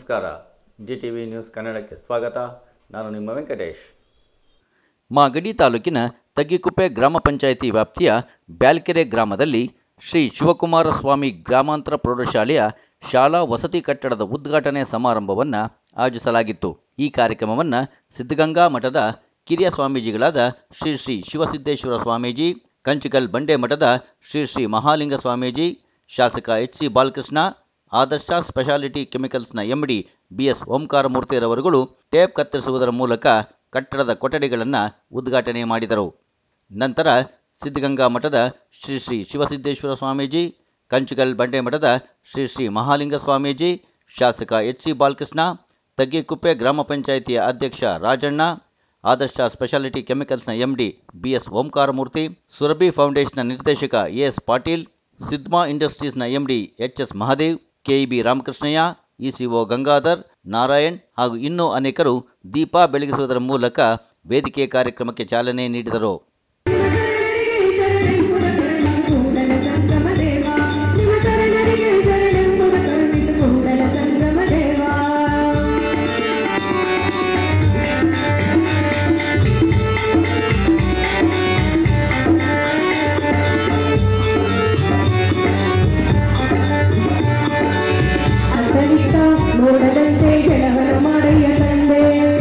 ನಮಸ್ಕಾರ. GTV news ಕನ್ನಡಕ್ಕೆ ಸ್ವಾಗತ. ನಾನು ನಿಮ್ಮ ವೆಂಕಟೇಶ್. ಮಾಗಡಿ ತಾಲೂಕಿನ ತಗ್ಗಿಕುಪ್ಪೆ ಗ್ರಾಮ ಪಂಚಾಯಿತಿ ವ್ಯಾಪ್ತಿಯ ಬ್ಯಾಲ್ಕೆರೆ ಗ್ರಾಮದಲ್ಲಿ ಶ್ರೀ ಶಿವಕುಮಾರ ಸ್ವಾಮಿ ಗ್ರಾಮಾಂತರ ಪ್ರೌಢಶಾಲೆಯ ಶಾಲಾ ವಸತಿ ಕಟ್ಟಡದ ಉದ್ಘಾಟನೆ ಸಮಾರಂಭವನ್ನು ಆಯೋಜಿಸಲಾಗಿತ್ತು. ಈ ಕಾರ್ಯಕ್ರಮವನ್ನು ಸಿದ್ಧಗಂಗಾ ಮಠದ ಕಿರಿಯ ಸ್ವಾಮೀಜಿಗಳಾದ ಶ್ರೀ ಶ್ರೀ ಶಿವಸಿದ್ದೇಶ್ವರ ಸ್ವಾಮೀಜಿ, ಕಂಚಿಕಲ್ ಬಂಡೆ ಮಠದ ಶ್ರೀ ಶ್ರೀ ಮಹಾಲಿಂಗ ಸ್ವಾಮೀಜಿ, ಶಾಸಕ HC ಬಾಲಕೃಷ್ಣ, ಆದರ್ಶ ಸ್ಪೆಷಾಲಿಟಿ ಕೆಮಿಕಲ್ಸ್ನ MD BS ಓಂಕಾರಮೂರ್ತಿರವರುಗಳು ಟೇಪ್ ಕತ್ತರಿಸುವುದರ ಮೂಲಕ ಕಟ್ಟಡದ ಕೊಠಡಿಗಳನ್ನು ಉದ್ಘಾಟನೆ ಮಾಡಿದರು. ನಂತರ ಸಿದ್ಧಗಂಗಾ ಮಠದ ಶ್ರೀ ಶ್ರೀ ಶಿವಸಿದ್ದೇಶ್ವರ ಸ್ವಾಮೀಜಿ, ಕಂಚಿಕಲ್ ಬಂಡೆ ಮಠದ ಶ್ರೀ ಶ್ರೀ ಮಹಾಲಿಂಗ ಸ್ವಾಮೀಜಿ, ಶಾಸಕ HC ಬಾಲಕೃಷ್ಣ, ತಗ್ಗಿಕುಪ್ಪೆ ಗ್ರಾಮ ಪಂಚಾಯಿತಿಯ ಅಧ್ಯಕ್ಷ ರಾಜಣ್ಣ, ಆದರ್ಶ ಸ್ಪೆಷಾಲಿಟಿ ಕೆಮಿಕಲ್ಸ್ನ MD BS ಓಂಕಾರಮೂರ್ತಿ, ಸುರಭಿ ಫೌಂಡೇಶನ್ನ ನಿರ್ದೇಶಕ AS Patil, ಸಿದ್ಮಾ ಇಂಡಸ್ಟ್ರೀಸ್ನ MD HS Mahadev, KEB Ramakrishnaiah, ECO Gangadhar, Narayan ಹಾಗೂ ಇನ್ನೂ ಅನೇಕರು ದೀಪ ಬೆಳಗಿಸುವುದರ ಮೂಲಕ ವೇದಿಕೆ ಕಾರ್ಯಕ್ರಮಕ್ಕೆ ಚಾಲನೆ ನೀಡಿದರು. ನೋಡದಂತೆ ಗೆಳವನ ಮಾಡಯ್ಯ ತಂದೆ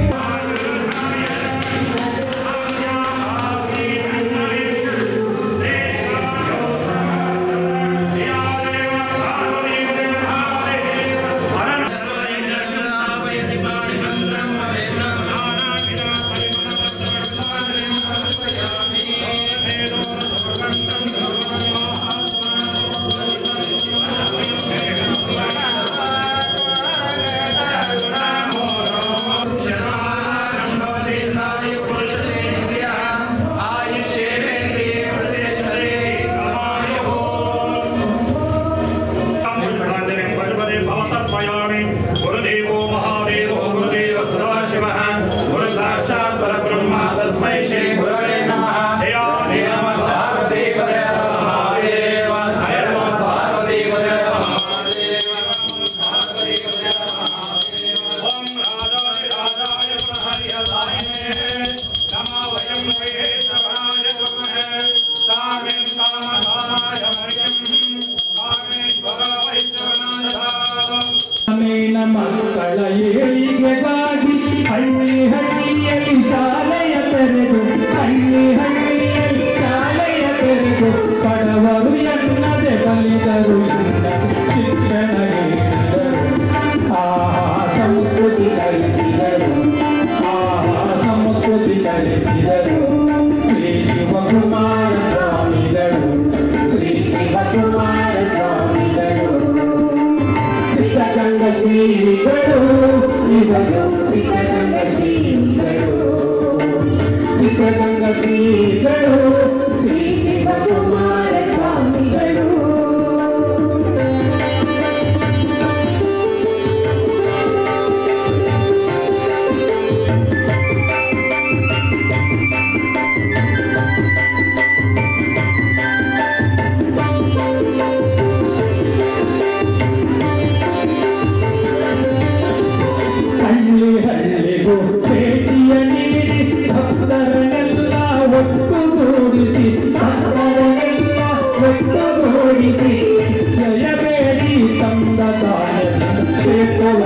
ಮಕ್ಕಳ ಏಳಿಗೆಗಾಗಿ ಹಳ್ಳಿ ಹಳ್ಳಿಯಲ್ಲಿ ಶಾಲೆಯ ತೆರೆದು ಬಡವರು ಎನ್ನದೆ ಬಲಿದರು ಶಿಕ್ಷಣ ನೀಡಿದರು. ಸಂಸ್ಕೃತಿ ಕಲಿಸಿದರು ಶ್ರೀ ಶಿವಕುಮಾರ ಸ್ವಾಮಿಗಳು ಸಿದ್ಧಗಂಗ ಶ್ರೀಗಳು ಇವರು ಸಿದ್ಧಗಂಗ ಶ್ರೀಗಳು ಶ್ರೀ ಶಿವಕುಮಾರ ಸ್ವಾಮಿಗಳು. ಹಳ್ಳಿ ಹಳ್ಳಿಗೂ ಭೇಟಿಯ ನೀಡಿ ಭಕ್ತರನ್ನೆಲ್ಲ ಒಟ್ಟುಗೂಡಿಸಿ ಜಯಬೇಡಿ ತಂದ ಕ್ಷೇತ್ರವ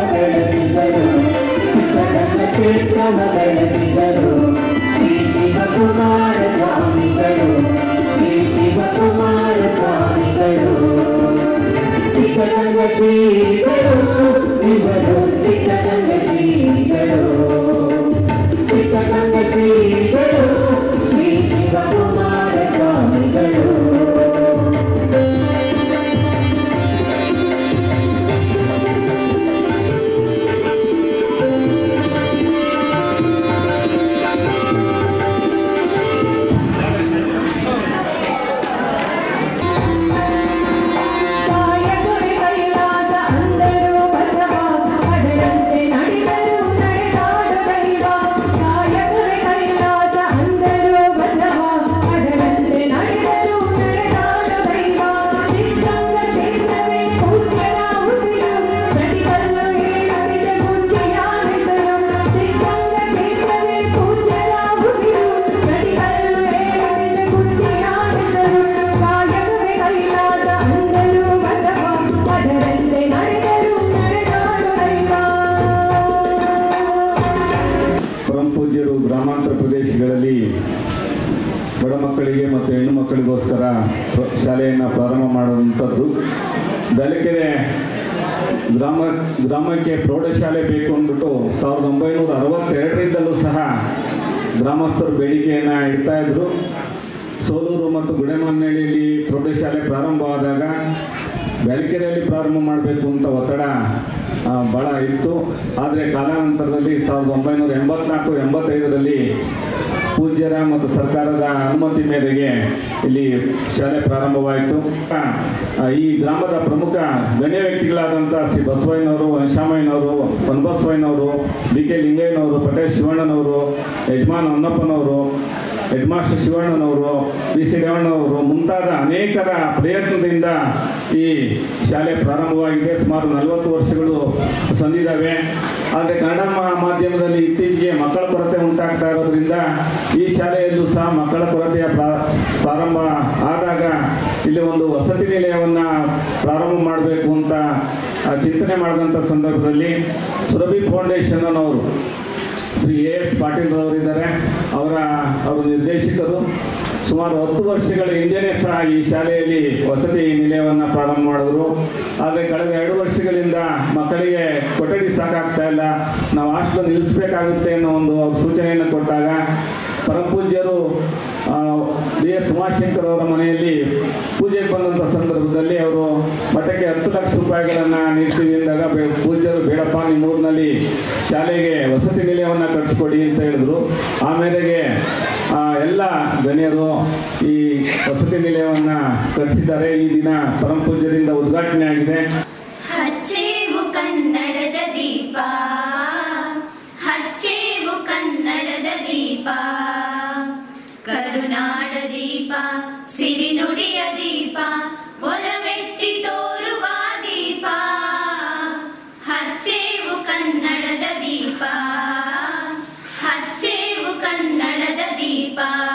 ಬೆಳೆಸಿದರು ಶ್ರೀ ಶಿವಕುಮಾರ ಸ್ವಾಮಿಗಳು ಸಿದ್ಧಗಂಗ ಶ್ರೀಗಳು ಇವರು ಸಿದ್ಧಗಂಗ ಶ್ರೀಗಳು ಶ್ರೀ ಶಿವಕುಮಾರ ಸ್ವಾಮಿಗಳು. ಕೈಲಾಸ ಅಂದರು ಬಸವ ಅದರಂತೆ ನಡೆದರು ನಡೆದಾಡುವ ಪೂಜ್ಯರು ಗ್ರಾಮಾಂತರ ಪ್ರದೇಶಗಳಲ್ಲಿ ಬಡ ಮಕ್ಕಳಿಗೆ ಮತ್ತು ಹೆಣ್ಣು ಮಕ್ಕಳಿಗೋಸ್ಕರ ಶಾಲೆಯನ್ನು ಪ್ರಾರಂಭ ಮಾಡುವಂಥದ್ದು. ಬ್ಯಾಲಕೆರೆ ಗ್ರಾಮಕ್ಕೆ ಪ್ರೌಢಶಾಲೆ ಬೇಕು ಅಂದ್ಬಿಟ್ಟು 1962ರಿಂದಲೂ ಸಹ ಗ್ರಾಮಸ್ಥರು ಬೇಡಿಕೆಯನ್ನು ಇಡ್ತಾ ಇದ್ದರು. ಸೋಲೂರು ಮತ್ತು ಗುಡೆಮನ್ನಳ್ಳಿಯಲ್ಲಿ ಪ್ರೌಢಶಾಲೆ ಪ್ರಾರಂಭವಾದಾಗ ಬ್ಯಾಲಕೆರೆಯಲ್ಲಿ ಪ್ರಾರಂಭ ಮಾಡಬೇಕು ಅಂತ ಒತ್ತಡ ಭಾಳ ಇತ್ತು. ಆದರೆ ಕಾಲಾನಂತರದಲ್ಲಿ 1984-85ರಲ್ಲಿ ಪೂಜ್ಯರ ಮತ್ತು ಸರ್ಕಾರದ ಅನುಮತಿ ಮೇರೆಗೆ ಇಲ್ಲಿ ಶಾಲೆ ಪ್ರಾರಂಭವಾಯಿತು. ಈ ಗ್ರಾಮದ ಪ್ರಮುಖ ಗಣ್ಯ ವ್ಯಕ್ತಿಗಳಾದಂಥ ಶ್ರೀ ಬಸವಯ್ಯನವರು, ವನಶಾಮಯ್ಯನವರು, ಪನಬಸವಯ್ಯನವರು, ಬಿ ಕೆ ಲಿಂಗಯ್ಯನವರು, ಪಟೇಲ್ ಶಿವಣ್ಣನವರು, ಯಜಮಾನ್ ಹೊನ್ನಪ್ಪನವರು, ಹೆಡ್ ಮಾಸ್ಟರ್ ಶಿವಣ್ಣನವರು, ಬಿ ಸಿ ರೇವಣ್ಣವರು ಮುಂತಾದ ಅನೇಕರ ಪ್ರಯತ್ನದಿಂದ ಈ ಶಾಲೆ ಪ್ರಾರಂಭವಾಗಿದೆ. ಸುಮಾರು 40 ವರ್ಷಗಳು ಸಂದಿದ್ದಾವೆ. ಆದರೆ ಕನ್ನಡ ಮಾಧ್ಯಮದಲ್ಲಿ ಇತ್ತೀಚೆಗೆ ಮಕ್ಕಳ ಕೊರತೆ ಉಂಟಾಗ್ತಾ ಇರೋದ್ರಿಂದ ಈ ಶಾಲೆಯಲ್ಲೂ ಸಹ ಮಕ್ಕಳ ಕೊರತೆಯ ಪ್ರಾರಂಭ ಆದಾಗ ಇಲ್ಲಿ ಒಂದು ವಸತಿ ನಿಲಯವನ್ನು ಪ್ರಾರಂಭ ಮಾಡಬೇಕು ಅಂತ ಚಿಂತನೆ ಮಾಡಿದಂಥ ಸಂದರ್ಭದಲ್ಲಿ ಸುರಭಿ ಫೌಂಡೇಶನ್ ಅವರು ಶ್ರೀ ಎಸ್ ಪಾಟೀಲ್ ಅವರಿದ್ದಾರೆ, ಅವರ ನಿರ್ದೇಶಕರು ಸುಮಾರು 10 ವರ್ಷಗಳ ಹಿಂದೆಯೇ ಸಹ ಈ ಶಾಲೆಯಲ್ಲಿ ವಸತಿ ನಿಲಯವನ್ನು ಪ್ರಾರಂಭ ಮಾಡಿದ್ರು. ಆದರೆ ಕಳೆದ 2 ವರ್ಷಗಳಿಂದ ಮಕ್ಕಳಿಗೆ ಕೊಠಡಿ ಸಾಕಾಗ್ತಾ ಇಲ್ಲ, ನಾವು ಹಾಸ್ಟೆಲ್ ನಿಲ್ಲಿಸಬೇಕಾಗುತ್ತೆ ಅನ್ನೋ ಒಂದು ಸೂಚನೆಯನ್ನು ಕೊಟ್ಟಾಗ ಪರಮಪೂಜ್ಯರು ಬಿ ಎಸ್ ಉಮಾಶಂಕರ್ ಅವರ ಮನೆಯಲ್ಲಿ ಪೂಜೆಗೆ ಬಂದಂಥ ಸಂದರ್ಭದಲ್ಲಿ ಅವರು ಮಠಕ್ಕೆ 10 ಲಕ್ಷ ರೂಪಾಯಿಗಳನ್ನು ನೀಡ್ತೀವಿ ಅಂದಾಗ ಪೂಜ್ಯರು ಬೇಡಪ್ಪ ನಿಮ್ಮೂರಿನಲ್ಲಿ ಶಾಲೆಗೆ ವಸತಿ ನಿಲಯವನ್ನು ಕಟ್ಟಿಸ್ಕೊಡಿ ಅಂತ ಹೇಳಿದ್ರು. ಆ ಮೇರೆಗೆ ಎಲ್ಲ ಗಣ್ಯರು ಈ ವಸತಿ ನಿಲಯವನ್ನು ಕಟ್ಟಿಸಿದ್ದಾರೆ. ಈ ದಿನ ಪರಮಪೂಜ್ಯರಿಂದ ಉದ್ಘಾಟನೆ ಆಗಿದೆ. ಹಚ್ಚೇವು ಕನ್ನಡದ ದೀಪ, ಹಚ್ಚೇವು ಕನ್ನಡದ ದೀಪ, ಕರುನಾಡ ದೀಪ, ಸಿರಿನುಡಿಯ ದೀಪ, ಒಲವೆತ್ತಿ ತೋರುವ ದೀಪ. ಹಚ್ಚೇವು ಕನ್ನಡದ ದೀಪ, ಹಚ್ಚೇವು ಕನ್ನಡದ ದೀಪ.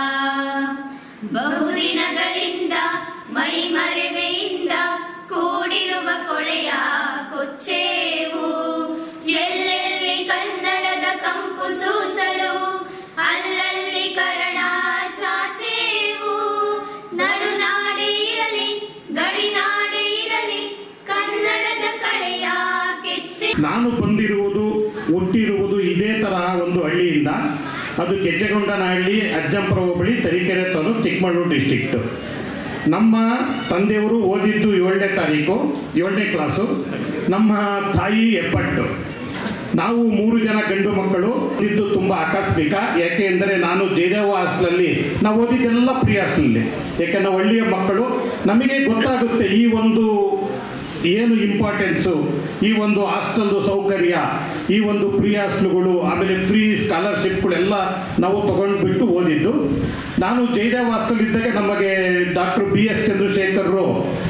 ಬಹುದಿನಗಳಿಂದ ಮೈಮರೆವೆಯಿಂದ ಕೂಡಿರುವ ಕೊಳೆಯ ಕೊಚ್ಚೇವು. ಎಲ್ಲೆಲ್ಲಿ ಕನ್ನಡದ ಕಂಪು ಸೂಸಲು ಅಲ್ಲಲ್ಲಿ ಕರಣ ಚಾಚೇವು. ನಡುನಾಡೆ ಇರಲಿ ಗಡಿನಾಡೆ ಇರಲಿ ಕನ್ನಡದ ಕಡೆಯ ಕೆಚ್ಚೆ. ನಾನು ಬಂದಿರುವುದು ಹುಟ್ಟಿರುವುದು ಇದೇ ತರಹ ಒಂದು ಹಳ್ಳಿಯಿಂದ. ಅದು ಗೆಜ್ಜೆಗೊಂಡನಹಳ್ಳಿ, ಅಜ್ಜಂಪುರ ಹೋಬಳಿ, ತರೀಕೆರೆ ತಾಲೂಕು, ಚಿಕ್ಕಮಗಳೂರು ಡಿಸ್ಟ್ರಿಕ್ಟು. ನಮ್ಮ ತಂದೆಯವರು ಓದಿದ್ದು 7ನೇ ಕ್ಲಾಸು. ನಮ್ಮ ತಾಯಿ ಹೆಬ್ಬಟ್ಟು. ನಾವು 3 ಜನ ಗಂಡು ಮಕ್ಕಳು. ಇದು ತುಂಬ ಆಕಸ್ಮಿಕ. ಯಾಕೆ ಅಂದರೆ ನಾನು ಜಯದೇವ ಹಾಸ್ಟೆಲಲ್ಲಿ ನಾವು ಓದಿದ್ದೆಲ್ಲ ಪ್ರೀ ಹಾಸ್ಟೆಲಲ್ಲಿ. ಯಾಕೆ ನಾವು ಹಳ್ಳಿಯ ಮಕ್ಕಳು, ನಮಗೆ ಗೊತ್ತಾಗುತ್ತೆ ಈ ಒಂದು ಏನು ಇಂಪಾರ್ಟೆನ್ಸು, ಈ ಒಂದು ಹಾಸ್ಟೆಲ್ದು ಸೌಕರ್ಯ, ಈ ಒಂದು ಫ್ರೀ ಹಾಸ್ಟೆಲ್ಗಳು, ಆಮೇಲೆ ಫ್ರೀ ಸ್ಕಾಲರ್ಶಿಪ್ಗಳೆಲ್ಲ ನಾವು ತೊಗೊಂಡ್ಬಿಟ್ಟು ಓದಿದ್ದು. ನಾನು ಜಯದೇವ ಹಾಸ್ಟೆಲ್ ಇದ್ದಾಗ ನಮಗೆ ಡಾಕ್ಟರ್ BS ಚಂದ್ರಶೇಖರರು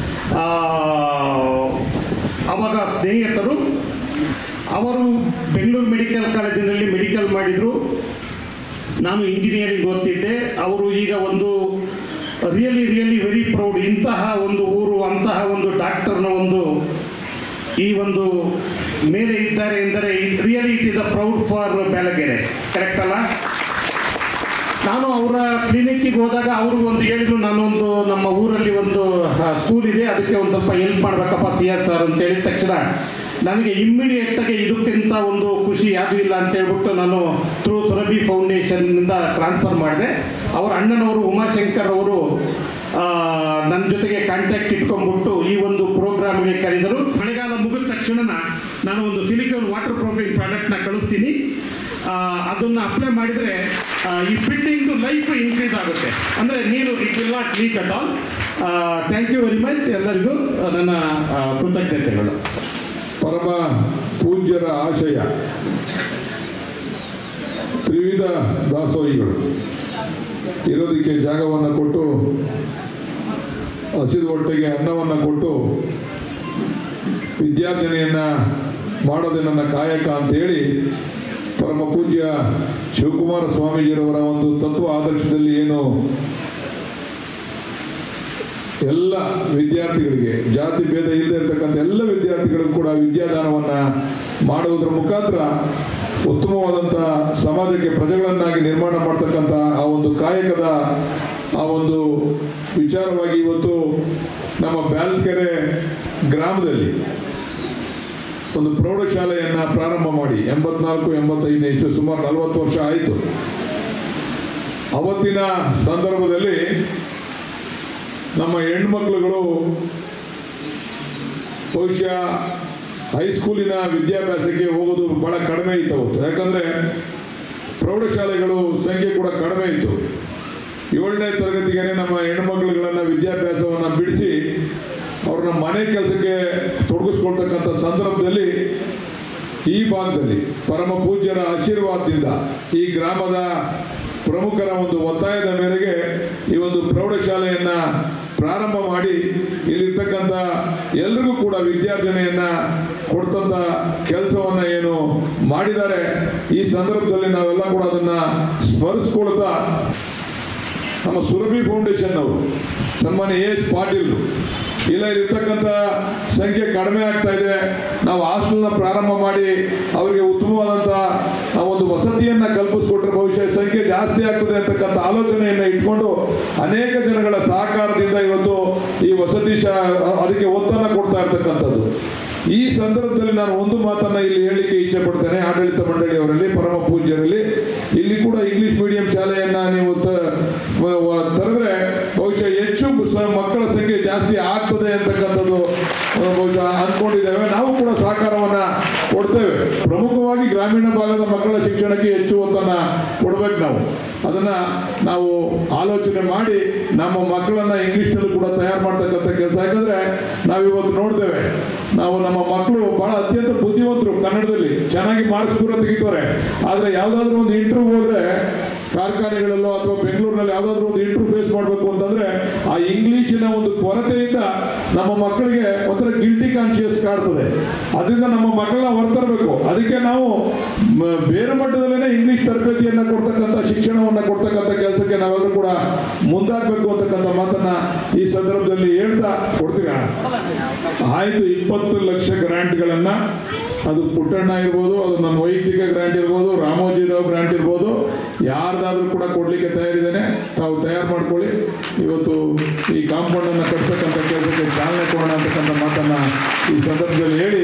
ಅವಾಗ ಸ್ನೇಹಿತರು. ಅವರು ಬೆಂಗಳೂರು ಮೆಡಿಕಲ್ ಕಾಲೇಜಿನಲ್ಲಿ ಮೆಡಿಕಲ್ ಮಾಡಿದರು. ನಾನು ಇಂಜಿನಿಯರಿಂಗ್ ಓದ್ತಿದ್ದೆ. ಅವರು ಈಗ ಒಂದು ರಿಯಲಿ ವೆರಿ ಪ್ರೌಡ್. ಇಂತಹ ಒಂದು ಊರು, ಅಂತಹ ಒಂದು ಡಾಕ್ಟರ್ನ ಒಂದು ಈ ಒಂದು ಮೇಲೆ ಇದ್ದಾರೆ ಎಂದರೆ really it is a proud for Byalakere. Correct ಅಲ್ಲ? ನಾನು ಅವರ ಕ್ಲಿನಿಕ್ಕಿಗೆ ಹೋದಾಗ ಅವರು ಒಂದು ಹೇಳಿದ್ರು, ನಾನೊಂದು ನಮ್ಮ ಊರಲ್ಲಿ ಒಂದು ಸ್ಕೂಲ್ ಇದೆ, ಅದಕ್ಕೆ ಒಂದು ಸ್ವಲ್ಪ ಹೆಲ್ಪ್ ಮಾಡಬೇಕಪ್ಪ CR ಸರ್ ಅಂತ ಹೇಳಿದ ತಕ್ಷಣ ನನಗೆ ಇಮ್ಮಿಡಿಯೇಟಾಗಿ ಇದಕ್ಕಿಂತ ಒಂದು ಖುಷಿ ಯಾವುದೂ ಇಲ್ಲ ಅಂತ ಹೇಳ್ಬಿಟ್ಟು ನಾನು ಥ್ರೂ ಸುರಭಿ ಫೌಂಡೇಶನ್ನಿಂದ ಟ್ರಾನ್ಸ್ಫರ್ ಮಾಡಿದೆ. ಅವರ ಅಣ್ಣನವರು ಉಮಾಶಂಕರ್ ಅವರು ನನ್ನ ಜೊತೆಗೆ ಕಾಂಟ್ಯಾಕ್ಟ್ ಇಟ್ಕೊಂಡ್ಬಿಟ್ಟು ಈ ಒಂದು ಪ್ರೋಗ್ರಾಮ್ಗೆ ಕರೆದರು. ಮಳೆಗಾಲ ಮುಗಿದ ತಕ್ಷಣ ನಾನು ಒಂದು ಸಿಲಿಕಾನ್ ವಾಟರ್ ಪ್ರೂಫಿಂಗ್ ಪ್ರಾಡಕ್ಟ್ನ ಕಳಿಸ್ತೀನಿ. ಅದನ್ನು ಅಪ್ಲೈ ಮಾಡಿದರೆ ಈ ಬಿಲ್ಡಿಂಗ್ ಲೈಫ್ ಇನ್ಕ್ರೀಸ್ ಆಗುತ್ತೆ. ಅಂದರೆ ನೀರು it will not leak at all. Thank you very much. ಎಲ್ಲರಿಗೂ ನನ್ನ ಕೃತಜ್ಞತೆಗಳು. ಪರಮ ಪೂಜ್ಯರ ಆಶಯ ತ್ರಿವಿಧ ದಾಸೋಹಿಗಳು ಇರೋದಕ್ಕೆ ಜಾಗವನ್ನು ಕೊಟ್ಟು, ಹಸಿದ ಹೊಟ್ಟೆಗೆ ಅನ್ನವನ್ನು ಕೊಟ್ಟು ವಿದ್ಯಾರ್ಜನೆಯನ್ನು ಮಾಡೋದೇ ನನ್ನ ಕಾಯಕ ಅಂತೇಳಿ ಪರಮ ಪೂಜ್ಯ ಶಿವಕುಮಾರ ಸ್ವಾಮೀಜಿಯವರ ಒಂದು ತತ್ವ ಆದರ್ಶದಲ್ಲಿ ಏನು ಎಲ್ಲ ವಿದ್ಯಾರ್ಥಿಗಳಿಗೆ ಜಾತಿ ಭೇದ ಇಲ್ಲದೆ ಇರತಕ್ಕಂಥ ಎಲ್ಲ ವಿದ್ಯಾರ್ಥಿಗಳಿಗೂ ಕೂಡ ವಿದ್ಯಾದಾನವನ್ನು ಮಾಡುವುದರ ಮುಖಾಂತರ ಉತ್ತಮವಾದಂಥ ಸಮಾಜಕ್ಕೆ ಪ್ರಜೆಗಳನ್ನಾಗಿ ನಿರ್ಮಾಣ ಮಾಡ್ತಕ್ಕಂಥ ಆ ಒಂದು ಕಾಯಕದ ಆ ಒಂದು ವಿಚಾರವಾಗಿ ಇವತ್ತು ನಮ್ಮ ಬ್ಯಾಲ್ಕೆರೆ ಗ್ರಾಮದಲ್ಲಿ ಒಂದು ಪ್ರೌಢಶಾಲೆಯನ್ನು ಪ್ರಾರಂಭ ಮಾಡಿ 84-85 ಇಸ್ವಿ ಸುಮಾರು 40 ವರ್ಷ ಆಯಿತು. ಅವತ್ತಿನ ಸಂದರ್ಭದಲ್ಲಿ ನಮ್ಮ ಹೆಣ್ಮಕ್ಳುಗಳು ಬಹುಶಃ ಹೈಸ್ಕೂಲಿನ ವಿದ್ಯಾಭ್ಯಾಸಕ್ಕೆ ಹೋಗೋದು ಬಹಳ ಕಡಿಮೆ ಇತ್ತು ಅವತ್ತು. ಯಾಕಂದರೆ ಪ್ರೌಢಶಾಲೆಗಳು ಸಂಖ್ಯೆ ಕೂಡ ಕಡಿಮೆ ಇತ್ತು. 7ನೇ ತರಗತಿಗೆ ನಮ್ಮ ಹೆಣ್ಮಕ್ಳುಗಳನ್ನು ವಿದ್ಯಾಭ್ಯಾಸವನ್ನು ಬಿಡಿಸಿ ಅವ್ರನ್ನ ಮನೆ ಕೆಲಸಕ್ಕೆ ತೊಡಗಿಸ್ಕೊಳ್ತಕ್ಕಂಥ ಸಂದರ್ಭದಲ್ಲಿ ಈ ಭಾಗದಲ್ಲಿ ಪರಮ ಪೂಜ್ಯರ ಆಶೀರ್ವಾದದಿಂದ ಈ ಗ್ರಾಮದ ಪ್ರಮುಖರ ಒಂದು ಒತ್ತಾಯದ ಮೇರೆಗೆ ಈ ಒಂದು ಪ್ರೌಢಶಾಲೆಯನ್ನು ಪ್ರಾರಂಭ ಮಾಡಿ ಇಲ್ಲಿರ್ತಕ್ಕಂಥ ಎಲ್ರಿಗೂ ಕೂಡ ವಿದ್ಯಾರ್ಜನೆಯನ್ನು ಕೊಡ್ತಂಥ ಕೆಲಸವನ್ನು ಏನು ಮಾಡಿದ್ದಾರೆ, ಈ ಸಂದರ್ಭದಲ್ಲಿ ನಾವೆಲ್ಲ ಕೂಡ ಅದನ್ನು ಸ್ಮರಿಸ್ಕೊಳ್ತಾ ನಮ್ಮ ಸುರಭಿ ಫೌಂಡೇಶನ್ ಅವರು ಸನ್ಮಾನ್ಯ ಎಸ್ ಪಾಟೀಲ್ ಇಲ್ಲಿರ್ತಕ್ಕಂಥ ಸಂಖ್ಯೆ ಕಡಿಮೆ ಆಗ್ತಾ ಇದೆ, ನಾವು ಹಾಸ್ಟೆಲ್ನ ಪ್ರಾರಂಭ ಮಾಡಿ ಅವರಿಗೆ ಉತ್ತಮವಾದಂಥ ಒಂದು ವಸತಿಯನ್ನು ಕಲ್ಪಿಸ್ಕೊಟ್ರೆ ಬಹುಶಃ ಸಂಖ್ಯೆ ಜಾಸ್ತಿ ಆಗ್ತದೆ ಅಂತಕ್ಕಂಥ ಆಲೋಚನೆಯನ್ನು ಇಟ್ಕೊಂಡು ಅನೇಕ ಜನಗಳ ಸಹಕಾರದಿಂದ ಇವತ್ತು ಈ ವಸತಿ ಅದಕ್ಕೆ ಒತ್ತನ್ನು ಕೊಡ್ತಾ ಇರ್ತಕ್ಕಂಥದ್ದು. ಈ ಸಂದರ್ಭದಲ್ಲಿ ನಾನು ಒಂದು ಮಾತನ್ನು ಇಲ್ಲಿ ಹೇಳಲಿಕ್ಕೆ ಇಚ್ಛೆ ಪಡ್ತೇನೆ. ಆಡಳಿತ ಮಂಡಳಿಯವರಲ್ಲಿ, ಪರಮ ಪೂಜ್ಯರಲ್ಲಿ, ಇಲ್ಲಿ ಕೂಡ ಇಂಗ್ಲಿಷ್ ಮೀಡಿಯಂ ಶಾಲೆಯನ್ನು ನೀವು ತರೆದ್ರೆ ಬಹುಶಃ ಹೆಚ್ಚು ಮಕ್ಕಳ ಸಂಖ್ಯೆ ಜಾಸ್ತಿ ಆಗ್ತದೆ ಅಂತಕ್ಕಂಥದ್ದು ಬಹುಶಃ ಅಂದ್ಕೊಂಡಿದ್ದೇವೆ. ನಾವು ಕೂಡ ಸಹಕಾರವನ್ನು ಕೊಡ್ತೇವೆ. ಪ್ರಮುಖವಾಗಿ ಗ್ರಾಮೀಣ ಭಾಗದ ಮಕ್ಕಳ ಶಿಕ್ಷಣಕ್ಕೆ ಹೆಚ್ಚು ಒತ್ತನ್ನು ಕೊಡಬೇಕು. ಅದನ್ನು ನಾವು ಆಲೋಚನೆ ಮಾಡಿ ನಮ್ಮ ಮಕ್ಕಳನ್ನು ಇಂಗ್ಲೀಷ್ನಲ್ಲೂ ಕೂಡ ತಯಾರು ಮಾಡ್ತಕ್ಕಂಥ ಕೆಲಸ. ಯಾಕಂದರೆ ನಾವಿವತ್ತು ನೋಡ್ತೇವೆ, ನಾವು ನಮ್ಮ ಮಕ್ಕಳು ಬಹಳ ಅತ್ಯಂತ ಬುದ್ಧಿವಂತರು, ಕನ್ನಡದಲ್ಲಿ ಚೆನ್ನಾಗಿ ಮಾರ್ಕ್ಸ್ ಕೂಡ ತೆಗಿತಾರೆ. ಆದರೆ ಯಾವುದಾದ್ರೂ ಒಂದು ಇಂಟರ್ವ್ಯೂ ಹೋದರೆ ಕಾರ್ಖಾನೆಗಳಲ್ಲೋ ಅಥವಾ ಬೆಂಗಳೂರಿನಲ್ಲಿ ಯಾವುದಾದ್ರೂ ಒಂದು ಇಂಟರ್ವ್ಯೂ ಫೇಸ್ ಮಾಡಬೇಕು ಅಂತಂದರೆ ಆ ಇಂಗ್ಲೀಷಿನ ಒಂದು ಕೊರತೆಯಿಂದ ನಮ್ಮ ಮಕ್ಕಳಿಗೆ ಒಂಥರ ಗಿಲ್ಟಿ ಕಾನ್ಶಿಯಸ್ ಕಾಡ್ತದೆ. ಅದರಿಂದ ನಮ್ಮ ಮಕ್ಕಳನ್ನ ಹೊರತರಬೇಕು. ಅದಕ್ಕೆ ನಾವು ಬೇರೆ ಮಟ್ಟದಲ್ಲೇ ಇಂಗ್ಲೀಷ್ ತರಬೇತಿಯನ್ನು ಕೊಡ್ತಕ್ಕಂಥ, ಶಿಕ್ಷಣವನ್ನು ಕೊಡ್ತಕ್ಕಂಥ ಕೆಲಸಕ್ಕೆ ನಾವೆಲ್ಲರೂ ಕೂಡ ಮುಂದಾಗಬೇಕು ಅಂತಕ್ಕಂಥ ಮಾತನ್ನ ಈ ಸಂದರ್ಭದಲ್ಲಿ ಹೇಳ್ತಾ ಕೊಡ್ತೀರಾ. ಆಯಿತು, 20 ಲಕ್ಷ ಗ್ರಾಂಟ್ಗಳನ್ನು, ಅದು ಪುಟ್ಟಣ್ಣ ಇರ್ಬೋದು, ಅದು ನನ್ನ ವೈಯಕ್ತಿಕ ಗ್ರಾಂಟ್ ಇರ್ಬೋದು, ರಾಮೋಜಿರಾವ್ ಗ್ರಾಂಟ್ ಇರ್ಬೋದು, ಯಾರ್ದಾದ್ರೂ ಕೂಡ ಕೊಡಲಿಕ್ಕೆ ತಯಾರಿದ್ದೇನೆ. ತಾವು ತಯಾರು ಮಾಡ್ಕೊಳ್ಳಿ. ಇವತ್ತು ಈ ಕಾಂಪೌಂಡನ್ನು ಕಟ್ತಕ್ಕಂಥ ಕೆಲಸಕ್ಕೆ ಚಾಲನೆ ಕೊಡೋಣ ಅಂತಕ್ಕಂಥ ಮಾತನ್ನು ಈ ಸಂದರ್ಭದಲ್ಲಿ ಹೇಳಿ,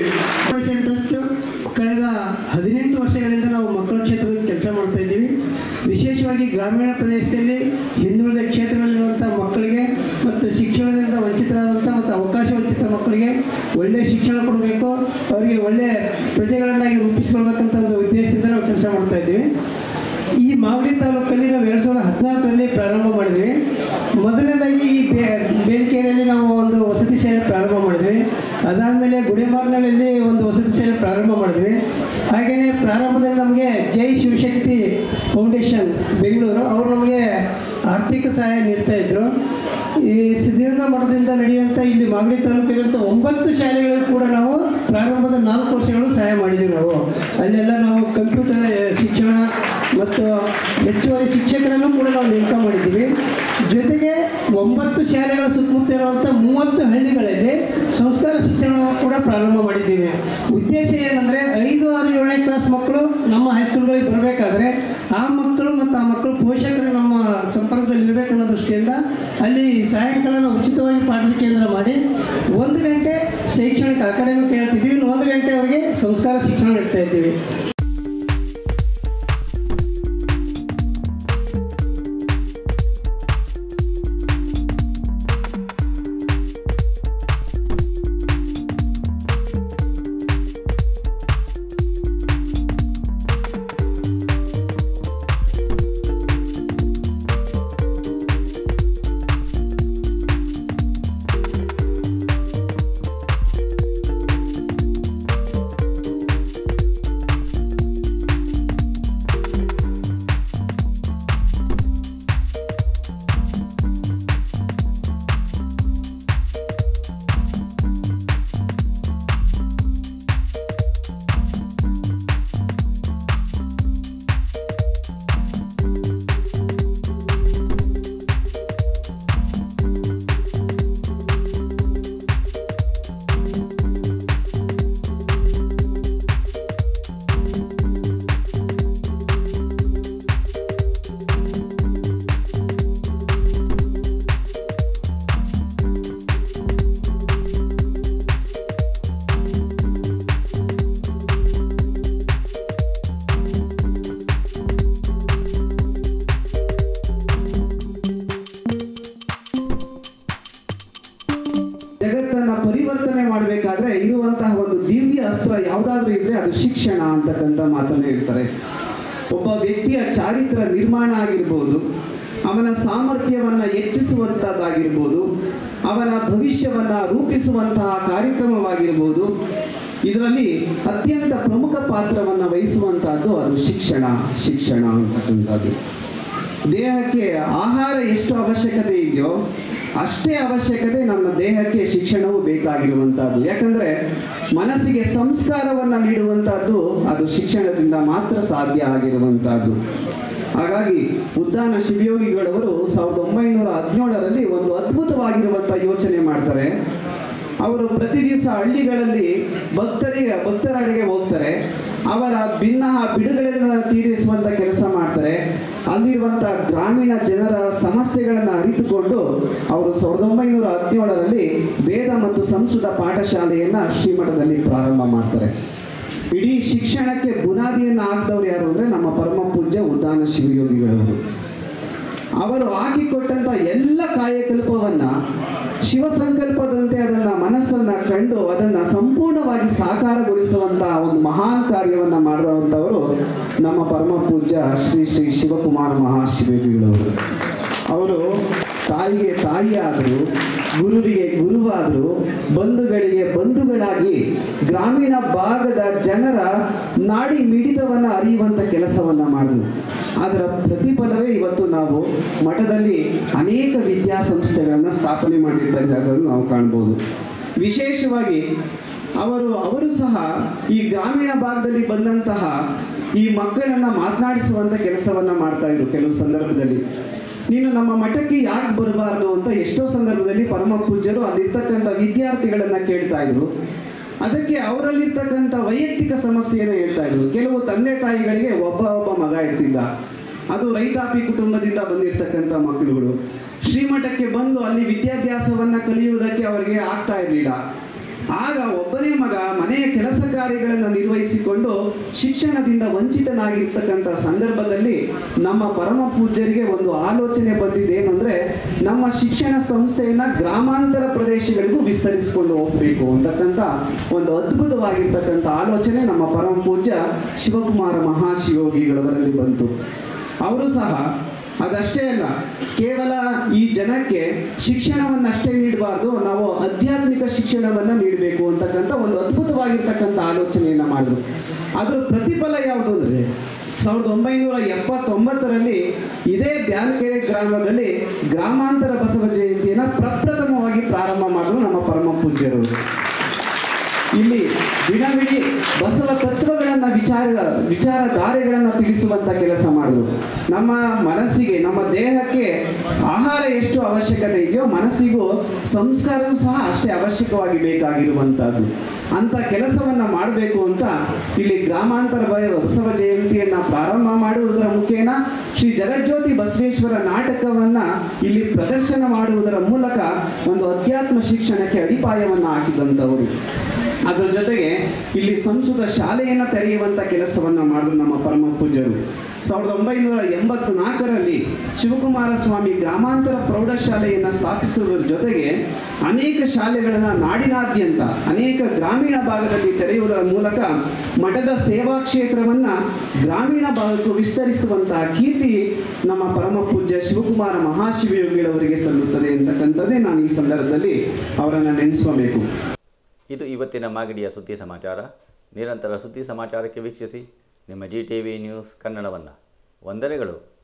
ಕಳೆದ 18 ವರ್ಷಗಳಿಂದ ನಾವು ಮಕ್ಕಳ ಕ್ಷೇತ್ರದಲ್ಲಿ ಕೆಲಸ ಮಾಡ್ತಾ ಇದ್ದೀವಿ. ವಿಶೇಷವಾಗಿ ಗ್ರಾಮೀಣ ಪ್ರದೇಶದಲ್ಲಿ ಹಿಂದುಳಿದ ಕ್ಷೇತ್ರದಲ್ಲಿರುವಂಥ ಮಕ್ಕಳಿಗೆ ಮತ್ತು ಶಿಕ್ಷಣದಿಂದ ವಂಚಿತರಾದಂಥ ಮತ್ತು ಅವಕಾಶ ವಂಚಿತ ಮಕ್ಕಳಿಗೆ ಒಳ್ಳೆಯ ಶಿಕ್ಷಣ ಕೊಡಬೇಕು, ಅವರಿಗೆ ಒಳ್ಳೆಯ ಪ್ರಜೆಗಳನ್ನಾಗಿ ರೂಪಿಸ್ಕೊಳ್ಬೇಕಂತ ಒಂದು ಉದ್ದೇಶದಿಂದ ನಾವು ಕೆಲಸ ಮಾಡ್ತಾ ಇದ್ದೀವಿ. ಈ ಮಾಗಡಿ ತಾಲೂಕಲ್ಲಿ ನಾವು 2014ರಲ್ಲಿ ಪ್ರಾರಂಭ ಮಾಡಿದ್ವಿ. ಮೊದಲನೇದಾಗಿ ಈ ಬೇಲಿಕೆರೆಯಲ್ಲಿ ನಾವು ಒಂದು ವಸತಿ ಶಾಲೆ ಪ್ರಾರಂಭ ಮಾಡಿದ್ವಿ. ಅದಾದಮೇಲೆ ಗುಡಿಮಾರ್ನಳ್ಳಿಯಲ್ಲಿ ಒಂದು ವಸತಿ ಶಾಲೆ ಪ್ರಾರಂಭ ಮಾಡಿದ್ವಿ. ಹಾಗೆಯೇ ಪ್ರಾರಂಭದಲ್ಲಿ ನಮಗೆ ಜೈ ಶಿವಶಕ್ತಿ ಫೌಂಡೇಶನ್ ಬೆಂಗಳೂರು ಅವರು ನಮಗೆ ಆರ್ಥಿಕ ಸಹಾಯ ನೀಡ್ತಾಯಿದ್ರು. ಈ ಸುದೀರ್ಘ ಮಠದಿಂದ ನಡೆಯುವಂಥ ಇಲ್ಲಿ ಮಾಗಡಿ ತಾಲೂಕಿರುವಂಥ 9 ಶಾಲೆಗಳಿಗೂ ಕೂಡ ನಾವು ಪ್ರಾರಂಭದ 4 ವರ್ಷಗಳು ಸಹಾಯ ಮಾಡಿದ್ದೀವಿ. ನಾವು ಅಲ್ಲೆಲ್ಲ ನಾವು ಕಂಪ್ಯೂಟರ್ ಶಿಕ್ಷಣ ಮತ್ತು ಹೆಚ್ಚುವರಿ ಶಿಕ್ಷಕರನ್ನು ಕೂಡ ನಾವು ನೇಮಕ ಮಾಡಿದ್ದೀವಿ. ಜೊತೆಗೆ 9 ಶಾಲೆಗಳ ಸುತ್ತಮುತ್ತ ಇರುವಂಥ 30 ಹಳ್ಳಿಗಳಲ್ಲಿ ಸಂಸ್ಕಾರ ಶಿಕ್ಷಣವನ್ನು ಕೂಡ ಪ್ರಾರಂಭ ಮಾಡಿದ್ದೀವಿ. ಉದ್ದೇಶ ಏನಂದರೆ 5, 6, 7ನೇ ಕ್ಲಾಸ್ ಮಕ್ಕಳು ನಮ್ಮ ಹೈಸ್ಕೂಲ್ಗಳಿಗೆ ಬರಬೇಕಾದ್ರೆ ಆ ಮಕ್ಕಳು ಮತ್ತು ಆ ಮಕ್ಕಳು ಪೋಷಕರು ನಮ್ಮ ಸಂಪರ್ಕದಲ್ಲಿ ಇರಬೇಕು ಅನ್ನೋ ದೃಷ್ಟಿಯಿಂದ ಅಲ್ಲಿ ಸಾಯಂಕಾಲ ಉಚಿತವಾಗಿ ಪಾಠ ಕೇಂದ್ರ ಮಾಡಿ 1 ಗಂಟೆ ಶೈಕ್ಷಣಿಕ ಅಕಾಡೆಮಿಕ್ ಹೇಳ್ತಿದ್ದೀವಿ, 1 ಗಂಟೆ ಅವರಿಗೆ ಸಂಸ್ಕಾರ ಶಿಕ್ಷಣ ನೀಡ್ತಾ ಇದ್ದೀವಿ. ಹೇಳ್ಬೇಕಾದ್ರೆ ಇರುವಂತಹ ಒಂದು ದಿವ್ಯ ಅಸ್ತ್ರ ಯಾವುದಾದ್ರೂ ಇದ್ರೆ ಅದು ಶಿಕ್ಷಣ ಅಂತಕ್ಕಂಥ ಮಾತನ್ನು ಹೇಳ್ತಾರೆ. ಒಬ್ಬ ವ್ಯಕ್ತಿಯ ಚಾರಿತ್ರ ನಿರ್ಮಾಣ ಆಗಿರ್ಬೋದು, ಅವನ ಸಾಮರ್ಥ್ಯವನ್ನು ಹೆಚ್ಚಿಸುವಂಥದ್ದಾಗಿರ್ಬೋದು, ಅವನ ಭವಿಷ್ಯವನ್ನು ರೂಪಿಸುವಂತಹ ಕಾರ್ಯಕ್ರಮವಾಗಿರ್ಬೋದು, ಇದರಲ್ಲಿ ಅತ್ಯಂತ ಪ್ರಮುಖ ಪಾತ್ರವನ್ನು ವಹಿಸುವಂತಹದ್ದು ಅದು ಶಿಕ್ಷಣ ಅಂತಕ್ಕಂಥದ್ದು. ದೇಹಕ್ಕೆ ಆಹಾರ ಎಷ್ಟು ಅವಶ್ಯಕತೆ ಇದೆಯೋ ಅಷ್ಟೇ ಅವಶ್ಯಕತೆ ನಮ್ಮ ದೇಹಕ್ಕೆ ಶಿಕ್ಷಣವು ಬೇಕಾಗಿರುವಂತಹದ್ದು. ಯಾಕಂದ್ರೆ ಮನಸ್ಸಿಗೆ ಸಂಸ್ಕಾರವನ್ನು ನೀಡುವಂತಹದ್ದು ಅದು ಶಿಕ್ಷಣದಿಂದ ಮಾತ್ರ ಸಾಧ್ಯ ಆಗಿರುವಂತಹದ್ದು. ಹಾಗಾಗಿ ಉದ್ದಾನ ಶಿವಯೋಗಿಗಳವರು 1917ರಲ್ಲಿ ಒಂದು ಅದ್ಭುತವಾಗಿರುವಂತಹ ಯೋಚನೆ ಮಾಡ್ತಾರೆ. ಅವರು ಪ್ರತಿ ದಿವಸ ಹಳ್ಳಿಗಳಲ್ಲಿ ಭಕ್ತರಡೆಗೆ ಹೋಗ್ತಾರೆ. ಅವರ ಬಿಡುಗಡೆಯನ್ನು ತೀರಿಸುವಂತ ಕೆಲಸ ಮಾಡ್ತಾರೆ. ಅಲ್ಲಿರುವಂತಹ ಗ್ರಾಮೀಣ ಜನರ ಸಮಸ್ಯೆಗಳನ್ನು ಅರಿತುಕೊಂಡು ಅವರು 1917ರಲ್ಲಿ ವೇದ ಮತ್ತು ಸಂಸ್ಕೃತ ಪಾಠಶಾಲೆಯನ್ನ ಶ್ರೀಮಠದಲ್ಲಿ ಪ್ರಾರಂಭ ಮಾಡ್ತಾರೆ. ಇಡೀ ಶಿಕ್ಷಣಕ್ಕೆ ಬುನಾದಿಯನ್ನು ಹಾಕಿದವರು ಯಾರು ಅಂದ್ರೆ ನಮ್ಮ ಪರಮ ಪೂಜ್ಯ ಉದ್ದಾನ ಶಿವಯೋಗಿಗಳವರು. ಅವರು ಹಾಕಿಕೊಟ್ಟಂತ ಎಲ್ಲ ಕಾಯಕಲ್ಪವನ್ನ ಶಿವಸಂಕಲ್ಪದಂತೆ ಅದನ್ನ ಮನಸ್ಸನ್ನ ಕಂಡು ಅದನ್ನ ಸಂಪೂರ್ಣವಾಗಿ ಸಾಕಾರಗೊಳಿಸುವಂತಹ ಒಂದು ಮಹಾನ್ ಕಾರ್ಯವನ್ನ ಮಾಡಿದಂಥವರು ನಮ್ಮ ಪರಮ ಪೂಜ್ಯ ಶ್ರೀ ಶ್ರೀ ಶಿವಕುಮಾರ ಮಹಾಶಿವಯೋಗಿಗಳವರು. ಅವರು ತಾಯಿಗೆ ತಾಯಿಯಾದರು, ಗುರುವಿಗೆ ಗುರುವಾದರು, ಬಂಧುಗಳಿಗೆ ಬಂಧುಗಳಾಗಿ ಗ್ರಾಮೀಣ ಭಾಗದ ಜನರ ನಾಡಿ ಮಿಡಿತವನ್ನು ಅರಿಯುವಂಥ ಕೆಲಸವನ್ನು ಮಾಡಿದ್ರು. ಅದರ ಪ್ರತಿಫಲವೇ ಇವತ್ತು ನಾವು ಮಠದಲ್ಲಿ ಅನೇಕ ವಿದ್ಯಾಸಂಸ್ಥೆಗಳನ್ನು ಸ್ಥಾಪನೆ ಮಾಡಿರ್ತಕ್ಕಂಥದ್ದು ನಾವು ಕಾಣ್ಬೋದು. ವಿಶೇಷವಾಗಿ ಅವರು ಸಹ ಈ ಗ್ರಾಮೀಣ ಭಾಗದಲ್ಲಿ ಬಂದಂತಹ ಈ ಮಕ್ಕಳನ್ನ ಮಾತನಾಡಿಸುವಂಥ ಕೆಲಸವನ್ನ ಮಾಡ್ತಾ ಇದ್ರು. ಕೆಲವು ಸಂದರ್ಭದಲ್ಲಿ ನೀನು ನಮ್ಮ ಮಠಕ್ಕೆ ಯಾಕೆ ಬರಬಾರ್ದು ಅಂತ ಎಷ್ಟೋ ಸಂದರ್ಭದಲ್ಲಿ ಪರಮ ಪೂಜ್ಯರು ಅಲ್ಲಿರ್ತಕ್ಕಂಥ ವಿದ್ಯಾರ್ಥಿಗಳನ್ನ ಕೇಳ್ತಾ ಇದ್ರು. ಅದಕ್ಕೆ ಅವರಲ್ಲಿರ್ತಕ್ಕಂಥ ವೈಯಕ್ತಿಕ ಸಮಸ್ಯೆಯನ್ನು ಹೇಳ್ತಾ ಇದ್ರು. ಕೆಲವು ತಂದೆ ತಾಯಿಗಳಿಗೆ ಒಬ್ಬ ಮಗ ಇರ್ತಿದ್ದ, ಅದು ರೈತಾಪಿ ಕುಟುಂಬದಿಂದ ಬಂದಿರತಕ್ಕಂಥ ಮಕ್ಕಳುಗಳು. ಶ್ರೀಮಠಕ್ಕೆ ಬಂದು ಅಲ್ಲಿ ವಿದ್ಯಾಭ್ಯಾಸವನ್ನ ಕಲಿಯುವುದಕ್ಕೆ ಅವರಿಗೆ ಆಗ್ತಾ ಇರಲಿಲ್ಲ. ಆಗ ಒಬ್ಬನೇ ಮಗ ಮನೆಯ ಕೆಲಸ ಕಾರ್ಯಗಳನ್ನು ನಿರ್ವಹಿಸಿಕೊಂಡು ಶಿಕ್ಷಣದಿಂದ ವಂಚಿತನಾಗಿರ್ತಕ್ಕಂಥ ಸಂದರ್ಭದಲ್ಲಿ ನಮ್ಮ ಪರಮ ಪೂಜ್ಯರಿಗೆ ಒಂದು ಆಲೋಚನೆ ಬಂದಿದ್ದೇನೆಂದ್ರೆ ನಮ್ಮ ಶಿಕ್ಷಣ ಸಂಸ್ಥೆಯನ್ನ ಗ್ರಾಮಾಂತರ ಪ್ರದೇಶಗಳಿಗೂ ವಿಸ್ತರಿಸಿಕೊಂಡು ಹೋಗ್ಬೇಕು ಅಂತಕ್ಕಂಥ ಒಂದು ಅದ್ಭುತವಾಗಿರ್ತಕ್ಕಂಥ ಆಲೋಚನೆ ನಮ್ಮ ಪರಮ ಪೂಜ್ಯ ಶಿವಕುಮಾರ ಮಹಾಶಿವಯೋಗಿಗಳವರಲ್ಲಿ ಬಂತು. ಅವರು ಸಹ ಅದಷ್ಟೇ ಅಲ್ಲ, ಕೇವಲ ಈ ಜನಕ್ಕೆ ಶಿಕ್ಷಣವನ್ನಷ್ಟೇ ನೀಡಬಾರ್ದು, ನಾವು ಆಧ್ಯಾತ್ಮಿಕ ಶಿಕ್ಷಣವನ್ನ ನೀಡಬೇಕು ಅಂತಕ್ಕಂಥ ಒಂದು ಅದ್ಭುತವಾಗಿರ್ತಕ್ಕಂಥ ಆಲೋಚನೆಯನ್ನ ಮಾಡಿದ್ರು. ಅದರ ಪ್ರತಿಫಲ ಯಾವುದು ಅಂದ್ರೆ 1979ರಲ್ಲಿ ಇದೇ ಬ್ಯಾಲ್ಕೆರೆ ಗ್ರಾಮದಲ್ಲಿ ಗ್ರಾಮಾಂತರ ಬಸವ ಜಯಂತಿಯನ್ನ ಪ್ರಪ್ರಥಮವಾಗಿ ಪ್ರಾರಂಭ ಮಾಡಿದ್ರು ನಮ್ಮ ಪರಮ ಪೂಜ್ಯರು. ಇಲ್ಲಿ ದಿನವಿಡೀ ಬಸವ ತತ್ವಗಳನ್ನ ವಿಚಾರಧಾರೆಗಳನ್ನ ತಿಳಿಸುವಂತ ಕೆಲಸ ಮಾಡಿದ್ರು. ನಮ್ಮ ಮನಸ್ಸಿಗೆ, ನಮ್ಮ ದೇಹಕ್ಕೆ ಆಹಾರ ಎಷ್ಟು ಅವಶ್ಯಕತೆ ಇದೆಯೋ ಮನಸ್ಸಿಗೂ ಸಂಸ್ಕಾರವೂ ಸಹ ಅಷ್ಟೇ ಅವಶ್ಯಕವಾಗಿ ಬೇಕಾಗಿರುವಂತಹದ್ದು. ಅಂತ ಕೆಲಸವನ್ನ ಮಾಡಬೇಕು ಅಂತ ಇಲ್ಲಿ ಗ್ರಾಮಾಂತರ ಬಸವ ಜಯಂತಿಯನ್ನ ಪ್ರಾರಂಭ ಮಾಡುವುದರ ಮುಖೇನ ಶ್ರೀ ಜಗಜ್ಯೋತಿ ಬಸವೇಶ್ವರ ನಾಟಕವನ್ನ ಇಲ್ಲಿ ಪ್ರದರ್ಶನ ಮಾಡುವುದರ ಮೂಲಕ ಒಂದು ಅಧ್ಯಾತ್ಮ ಶಿಕ್ಷಣಕ್ಕೆ ಅಡಿಪಾಯವನ್ನ ಹಾಕಿದಂಥವರು. ಅದರ ಜೊತೆಗೆ ಇಲ್ಲಿ ಸಂಸ್ಕೃತ ಶಾಲೆಯನ್ನು ತೆರೆಯುವಂತ ಕೆಲಸವನ್ನ ಮಾಡಿದ್ರು ನಮ್ಮ ಪರಮ ಪೂಜ್ಯರು. 1984ರಲ್ಲಿ ಶಿವಕುಮಾರ ಸ್ವಾಮಿ ಗ್ರಾಮಾಂತರ ಪ್ರೌಢಶಾಲೆಯನ್ನ ಸ್ಥಾಪಿಸುವುದರ ಜೊತೆಗೆ ಅನೇಕ ಶಾಲೆಗಳನ್ನ ನಾಡಿನಾದ್ಯಂತ ಅನೇಕ ಗ್ರಾಮೀಣ ಭಾಗದಲ್ಲಿ ತೆರೆಯುವುದರ ಮೂಲಕ ಮಠದ ಸೇವಾ ಕ್ಷೇತ್ರವನ್ನ ಗ್ರಾಮೀಣ ಭಾಗಕ್ಕೂ ವಿಸ್ತರಿಸುವಂತಹ ಕೀರ್ತಿ ನಮ್ಮ ಪರಮ ಪೂಜ್ಯ ಶಿವಕುಮಾರ ಮಹಾಶಿವಯೋಗಿಗಳವರಿಗೆ ಸಲ್ಲುತ್ತದೆ ಅಂತಕ್ಕಂಥದ್ದೇ ನಾನು ಈ ಸಂದರ್ಭದಲ್ಲಿ ಅವರನ್ನು ನೆನೆಸ್ಕೋಬೇಕು. ಇದು ಇವತ್ತಿನ ಮಾಗಡಿಯ ಸುದ್ದಿ ಸಮಾಚಾರ. ನಿರಂತರ ಸುದ್ದಿ ಸಮಾಚಾರಕ್ಕೆ ವೀಕ್ಷಿಸಿ ನಿಮ್ಮ GTV ನ್ಯೂಸ್ ಕನ್ನಡವನ್ನು. ವಂದನೆಗಳು.